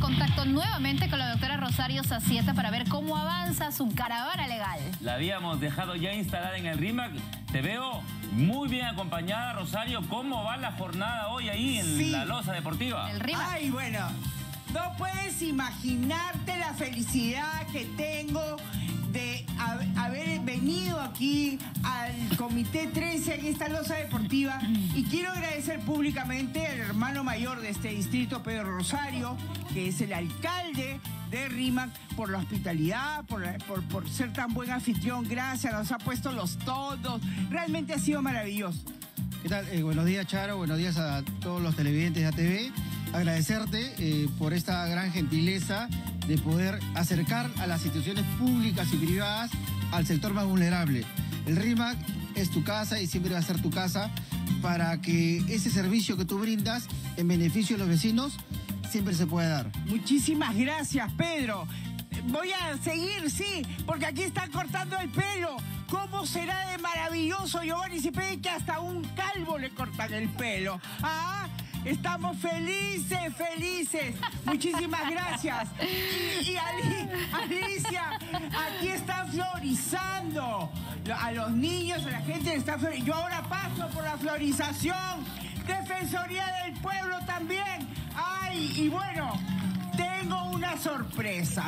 contacto nuevamente con la doctora Rosario Zacieta para ver cómo avanza su caravana legal. La habíamos dejado ya instalada en el RIMAC. Te veo muy bien acompañada, Rosario. ¿Cómo va la jornada hoy ahí en la losa deportiva? El RIMAC. Ay, bueno, no puedes imaginarte la felicidad que tengo de haber venido aquí al Comité 13 en esta losa deportiva, y quiero agradecer públicamente al hermano mayor de este distrito, Pedro Rosario, que es el alcalde de RIMAC, por la hospitalidad, por ser tan buen anfitrión. Gracias, nos ha puesto los todos, realmente ha sido maravilloso. ¿Qué tal? Buenos días, Charo, buenos días a todos los televidentes de ATV. Agradecerte por esta gran gentileza de poder acercar a las instituciones públicas y privadas al sector más vulnerable. El RIMAC es tu casa y siempre va a ser tu casa para que ese servicio que tú brindas en beneficio de los vecinos siempre se pueda dar. Muchísimas gracias, Pedro. Voy a seguir, sí, porque aquí están cortando el pelo. ¿Cómo será de maravilloso, Giovanni Cepeda, que hasta un calvo le cortan el pelo? ¿Ah? Estamos felices, felices. Muchísimas gracias. Y Alicia, aquí están florizando. A los niños, a la gente le está florizando. Yo ahora paso por la florización. Defensoría del Pueblo también. Ay, y bueno, tengo una sorpresa.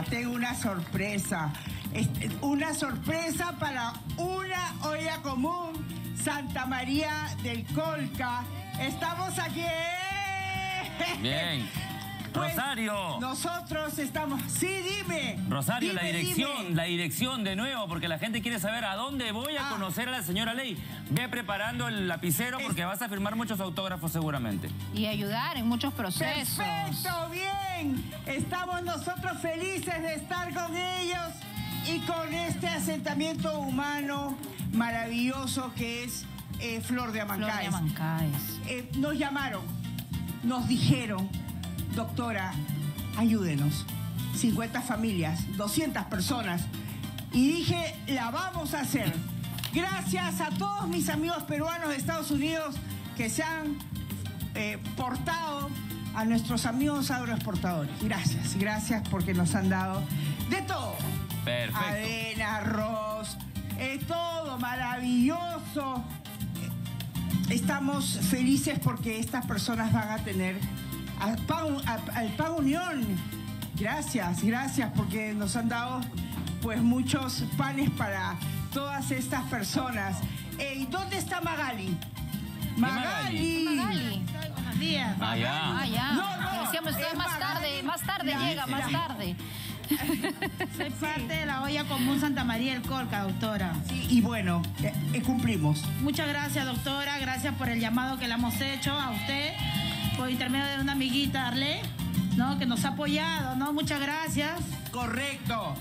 Una sorpresa para una olla común, Santa María del Colca. Estamos aquí. Bien. Pues, Rosario. Nosotros estamos... Sí, dime. Rosario, dime, la dirección de nuevo, porque la gente quiere saber a dónde voy a conocer a la señora Ley. Ve preparando el lapicero porque vas a firmar muchos autógrafos seguramente. Y ayudar en muchos procesos. Perfecto, bien. Estamos nosotros felices de estar con ellos y con este asentamiento humano maravilloso que es Flor de Amancaes. Nos llamaron, nos dijeron: doctora, ayúdenos. 50 familias, 200 personas. Y dije, la vamos a hacer. Gracias a todos mis amigos peruanos de Estados Unidos que se han portado, a nuestros amigos agroexportadores. Gracias porque nos han dado de todo. Perfecto. Avena, arroz, todo maravilloso. Estamos felices porque estas personas van a tener al Pan Unión. Gracias porque nos han dado pues muchos panes para todas estas personas. ¿Y dónde está Magali? Magali. Buenos días. Ya. No. Decíamos ustedes más tarde llega, más tarde. Soy parte de la olla común Santa María del Colca, doctora. Sí, y bueno, cumplimos. Muchas gracias, doctora. Gracias por el llamado que le hemos hecho a usted, por intermedio de una amiguita, Arlé, ¿no? Que nos ha apoyado, ¿no? Muchas gracias. Correcto.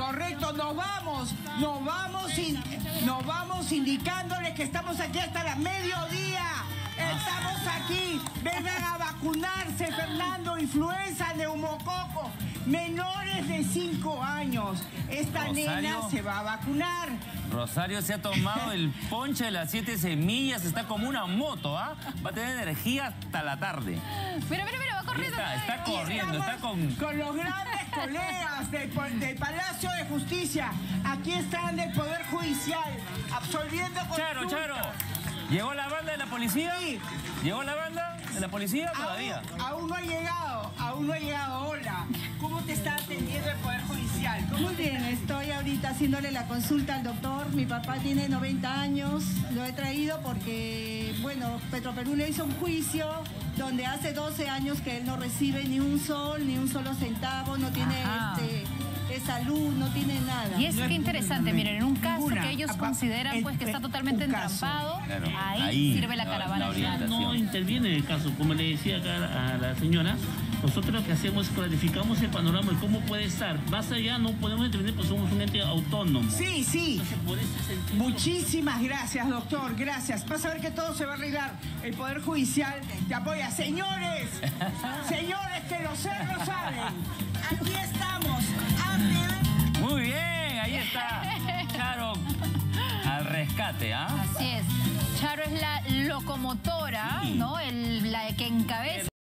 Nos vamos indicándoles que estamos aquí hasta la mediodía. Estamos aquí. Vengan a vacunarse, Fernando, influenza, neumococo. Menores de 5 años. Esta nena se va a vacunar. Rosario se ha tomado el ponche de las 7 semillas, está como una moto, ¿ah? Va a tener energía hasta la tarde. Mira, va corriendo. Está corriendo, está con los grandes colegas del Palacio de Justicia. Aquí están del Poder Judicial, absolviendo consultas. Charo, ¿llegó la banda de la policía? Sí. ¿Llegó la banda de la policía? Todavía. Aún no ha llegado. Hola. ¿Cómo te está atendiendo el Poder Judicial? Muy bien, estoy ahorita haciéndole la consulta al doctor. Mi papá tiene 90 años, lo he traído porque, bueno, Petroperú le hizo un juicio donde hace 12 años que él no recibe ni un solo centavo, no tiene salud, no tiene nada. Y es que interesante, miren, en un caso que ellos consideran pues que está totalmente entrampado, ahí sirve la caravana. No interviene en el caso, como le decía acá a la señora. Nosotros lo que hacemos es clarificamos el panorama de cómo puede estar. Más allá no podemos intervenir porque somos un ente autónomo. Sí. Entonces, por ese sentido... Muchísimas gracias, doctor. Gracias. Vas a ver que todo se va a arreglar. El Poder Judicial te apoya. Señores, que los cerros salen. Aquí estamos. Muy bien, ahí está. Charo, al rescate, ¿ah? Así es. Charo es la locomotora, ¿no? La que encabeza